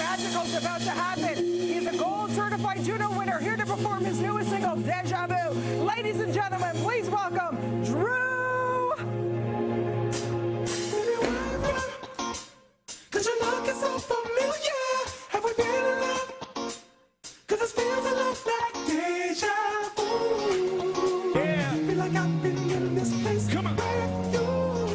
magical's about to happen. He's a gold certified Juno winner, here to perform his newest single, Deja Vu. Ladies and gentlemen, please welcome Drew. Cause you're looking so familiar. Have we been in love? Cause this feels a lot like deja vu. Yeah. Feel like I've been in this place. Come on. With you.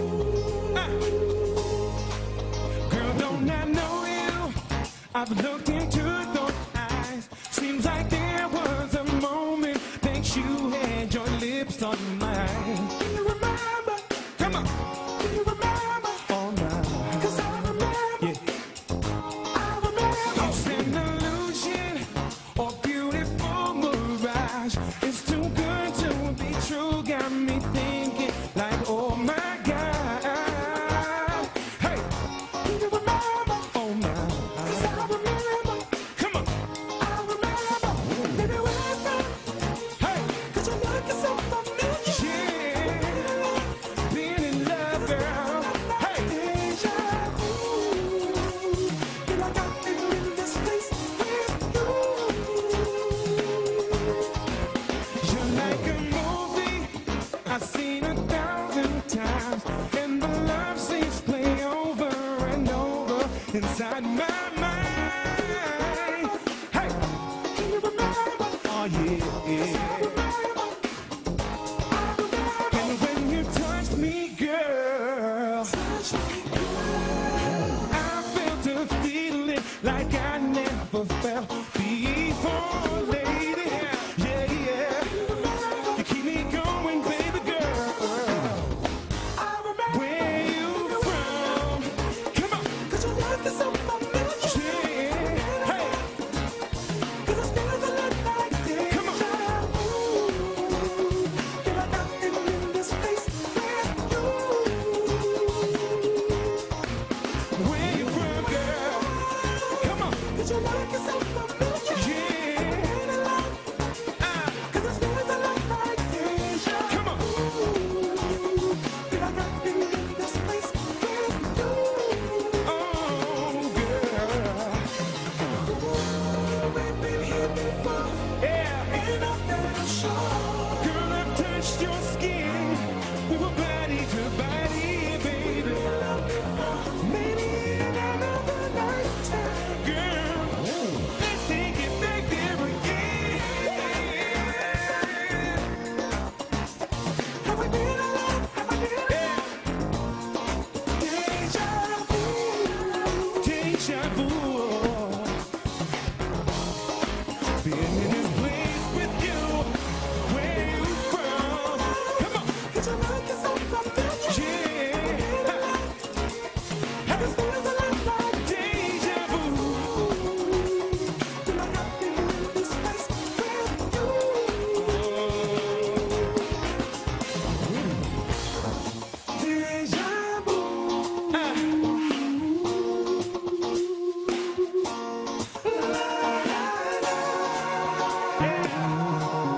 Girl, don't I know you? I've looked into those eyes. Seems like there was a moment that you had your lips on mine. Do you remember? Come on. Do you remember? All night. Cause I remember. Yeah. I remember. It's an illusion or beautiful mirage. It's too good to be true. Got me thinking like, oh my God. Hey. Do you remember? Oh my. Cause I remember. Come on. I remember. Baby, where I'm from. Hey. Cause you're looking so familiar. Yeah. Being in love, girl. Hey. Deja vu. Feel like I've been in this place with you. You're like a movie I've seen 1,000 times, and the love scenes play over and over inside my mind. Hey, can you remember? Oh yeah. 'Cause I remember. And when you touch me, girl, I felt a feeling like I never felt before, lady. Yeah, yeah. You keep me going, baby girl. Where you from? Come on. 'Cause you're looking so familiar. Yeah. Hey. 'Cause it feels a lot like deja vu. Feel like I've been in this place with you. Where you from, girl? Come on. 'Cause you're looking so familiar. Yeah. In love. 'Cause it feels a lot like deja vu. Come on. Feel like I've been in this place with you. Oh, girl. We've been here before. Yeah. Ain't nothing sure. Girl, I've touched your skin. We were body to body, baby. Maybe in another lifetime, girl. Let's take it back there again. Have we been alive? Have we been alive? Deja vu. Deja vu. Been in this place with you. Where you from? Come on. 'Cause you're looking so familiar. Yeah. Have this feels a lot like deja vu. Feel like I've been in this place with you. Deja vu. La, la, la.